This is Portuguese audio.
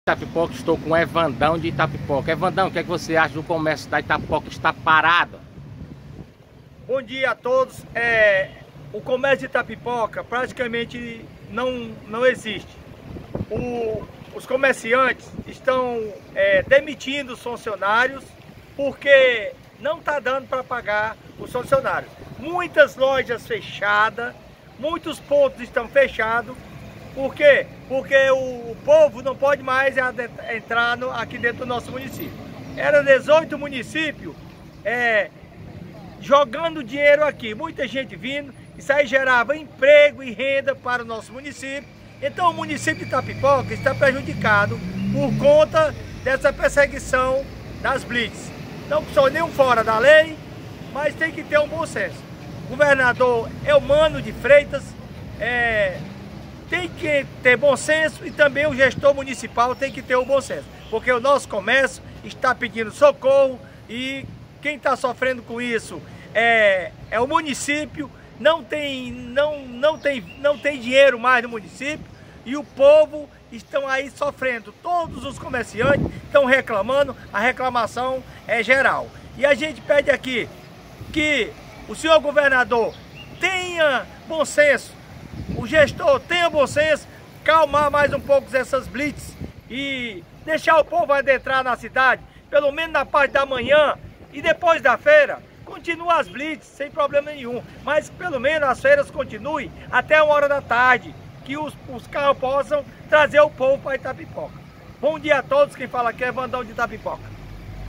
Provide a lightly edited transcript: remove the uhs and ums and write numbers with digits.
Itapipoca, estou com o Evandão de Itapipoca. Evandão, o que é que você acha do comércio da Itapipoca está parado? Bom dia a todos. O comércio de Itapipoca praticamente não existe. Os comerciantes estão demitindo os funcionários porque não está dando para pagar os funcionários. Muitas lojas fechadas, muitos pontos estão fechados. Por quê? Porque o povo não pode mais entrar aqui dentro do nosso município. Era 18 municípios jogando dinheiro aqui, muita gente vindo, isso aí gerava emprego e renda para o nosso município. Então o município de Itapipoca está prejudicado por conta dessa perseguição das blitz. Não sou nenhum fora da lei, mas tem que ter um bom senso. O governador Eumano de Freitas tem que ter bom senso e também o gestor municipal tem que ter o bom senso, porque o nosso comércio está pedindo socorro e quem está sofrendo com isso é o município. Não tem dinheiro mais no município e o povo estão aí sofrendo. Todos os comerciantes estão reclamando, a reclamação é geral. E a gente pede aqui que o senhor governador tenha bom senso, o gestor tenha bom senso, calmar mais um pouco essas blitz e deixar o povo adentrar na cidade, pelo menos na parte da manhã, e depois da feira, continua as blitz sem problema nenhum, mas pelo menos as feiras continuem até 1h da tarde, que os carros possam trazer o povo para Itapipoca. Bom dia a todos, quem fala aqui é Evandão de Itapipoca.